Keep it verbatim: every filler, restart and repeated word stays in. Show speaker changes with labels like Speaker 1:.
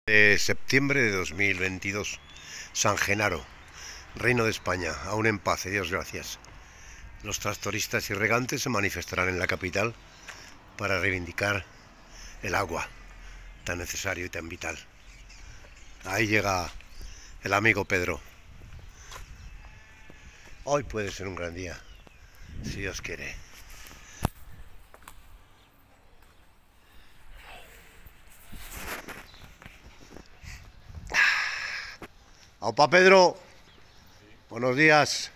Speaker 1: De septiembre de dos mil veintidós, San Genaro, Reino de España, aún en paz, y Dios gracias. Los tractoristas y regantes se manifestarán en la capital para reivindicar el agua, tan necesario y tan vital. Ahí llega el amigo Pedro. Hoy puede ser un gran día, si Dios quiere. ¡Aupa, Pedro! Buenos días.